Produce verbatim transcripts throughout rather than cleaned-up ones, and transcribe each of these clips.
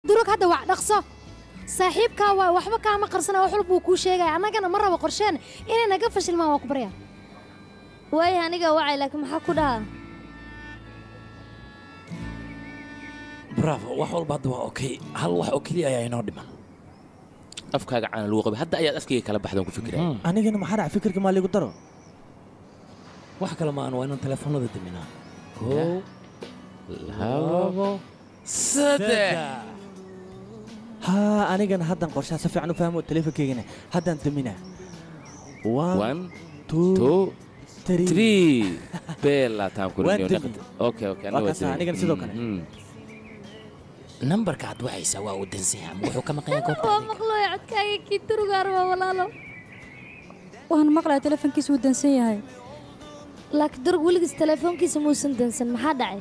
دروك هذا واحد أقصى صاحب كوا وحبة كام قرصنا وحلب وكوشة جاي أنا كنا مرة وقرشان إني نقفش الماء وكبريا واي هنيجا وعي لك ما حكودها برافو وحول بعض أوكي هل وح أوكي يا ينادم أفكار عن الوقت هذا أي أفكار كلا بحدهم فكرة أنا جينا محرع فكرك ما اللي قدره واحد كلام أنا وين تلفونه ضد منا كو لا صدق ها أنا جينا هذا قرشة سفي عنه فهمه التليفون كيجنا هذا أنت منا one two three بيلا تام كورنيو أوكي أوكي أنا أنا جينا سيدو كنا نمبر كعد وعي سوا ودنسيها موحو كما قيا كوبتا waa maqlo codkaaga kii turugaar waa walaalo waan maqlaa telefoonkiisa uu dansan yahay laakiin durug weligiis telefoonkiisa muusan dansan maxaa dhacay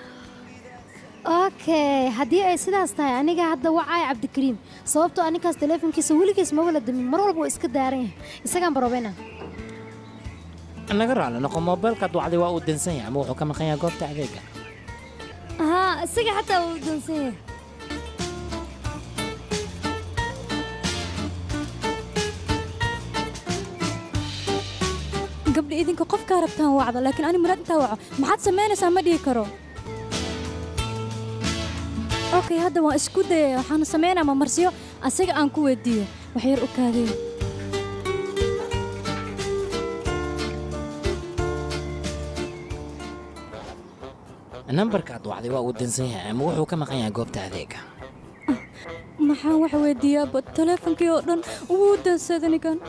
okay haddii ay sidaas tahay aniga hadda wacay cabdikariim sababtoo aninkaas telefoonkiisa weligiis ma wala damin mar walba uu iska daaran yahay isagaan barobeyna naga raacno noqo moobilkaad wacday waa uu dansan yahay mooxu kama qeeya goobta adeega ها isaga xataa uu dansan yahay gabdha idinka qofka rabtaan wacdo laakiin ani muraad inta waco maxaad sameynaysaa ma dhigi karo okay hadda waan isku dayay waxaan sameynaa ma marsiyo asaga aan ku weydiiyo wax yar u kaadeen نمبرك عاد وعدي وأودن سيها أم وحو كما قيا قوبت هذيك maxaan wax weydiiyaa telefonkii oo dhan uu dansadani kan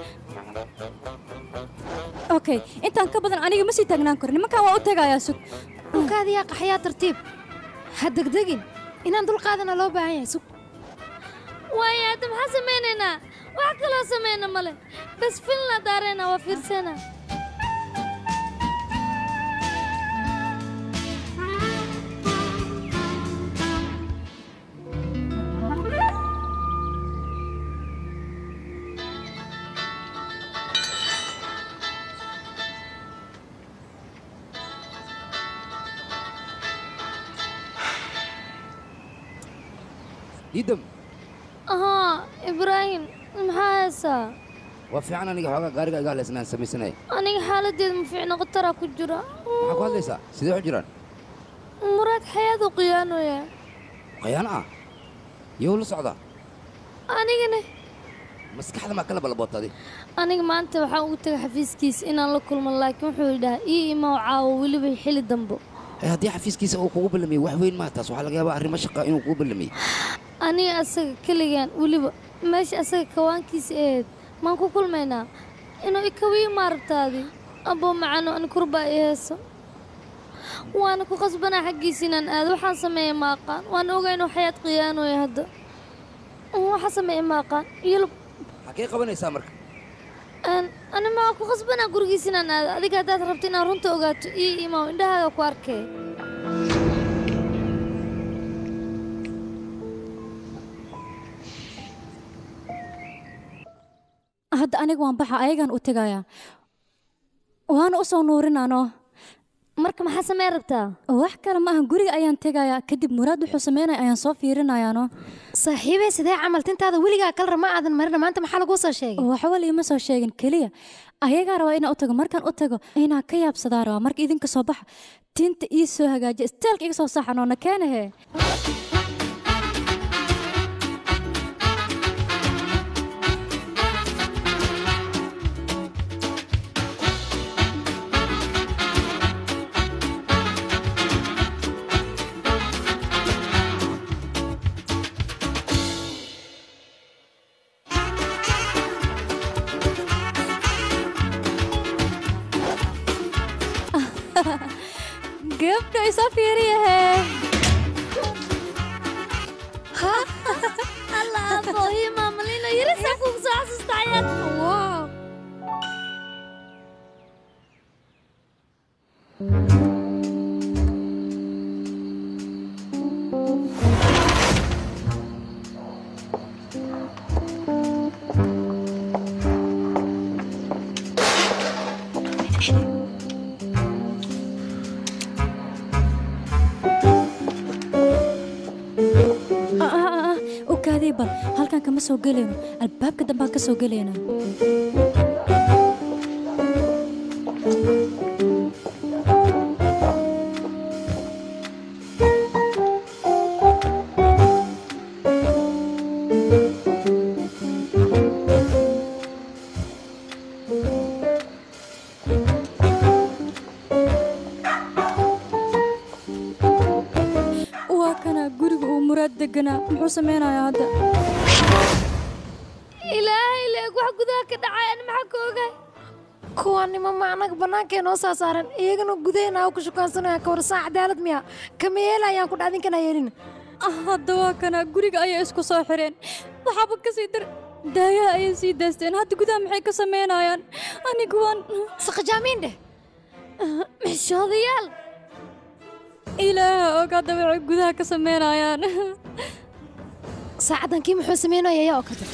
okay intaan ka badan aniga ma sii taagnaan karo nimankan waa u tagayaa sug ukaadiyaa qaxyaa tartiib ha degdegin inaan dul qaadana loo baahan yahay sug waaya hadda maxaa sameynaynaa wax kaloo sameyna male bas filna daareena waa fiirsana يدم اه ابراهيم محاسا وفي عنا نيجا حاجة قارقة قال اسمها سمي سنة أنا حالتي مفعنا قطرة كجرا حكوا هذا ليس سيدي حجران مراد حياته قيانو يا قيانا يقول صعدة أنا جنة مسك حدا ما كلا بالبوطة دي أنا ما أنت وحاولت حفيز كيس إن الله كل من الله كم حول ده إيه ما وعاو واللي بيحل الدنبو هدي حفيز كيس أو قوب اللمي وحوين ما تصو حلقة بقى الرمى شقة إنه قوب اللمي أنا أسق كل جان واللي ماشي أسق كوان كيس إيه ما نكو كل منا إنه إكوي مارت هذه أبو معنا أنا كربا إيهسا وأنا كو غصبنا حقي سنان هذا وحان سمي ماقان وأنا أوغا إنه حياة قيانو يهدى وحان سمي ماقان يلب حقيقة بنا يسامرك أنا أنا ما كو غصبنا قرقي سنان هذا هذيك هدات ربطينا رونتا أوغاتو إي إي ماو إنده هذا كواركي hadda aniga waan baxa ayagaan u tagayaa waana u soo nuurinaano marka maxaa samee rabtaa wax kale maahan guriga ayaan tegayaa kadib muraad wuxuu sameynaya ayaan soo fiirinayaano saaxiibey sidee camal tintaada weligaa kal rama aadan marina maanta maxaa laguu soo sheegay waxba liima soo sheegin keliya ayagaa rabaa inaan u tago markaan u tago inaan ka yaabsadaa rabaa marka idinka soo baxa tinta ii soo hagaajiya isteelka iga soo saxan oo na keenahe gabdho isoo fiiriyahe allah aboohii maamalina yarisaa kugu soo xasuustayaan wow kaadii bal halkan kama soo gelayno albaabka dambaan ka soo gelaynaa دقنا محوسمين يا هذا إلهي لك واحد ذاك دعاء أنا معك وجاي كواني ما معناك بناك نوصا صارن إيجنو جدينا أو كشو كان سنة كورسا عدالة ميا كميلا يا كود عادين كنا يرين هذا وكنا جوريك أي إسكو صاحرين وحابك كسيدر دايا أي سيدستين هاد قدام حيك سمين أيان أني كوان سقجامين ده مش هذيال إله وقعد معك قدها كسمين أيان ساعدن كي محو سمينو يا يا أكتر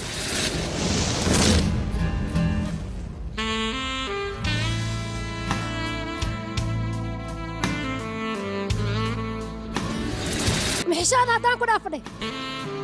محشان هذا كنا فدي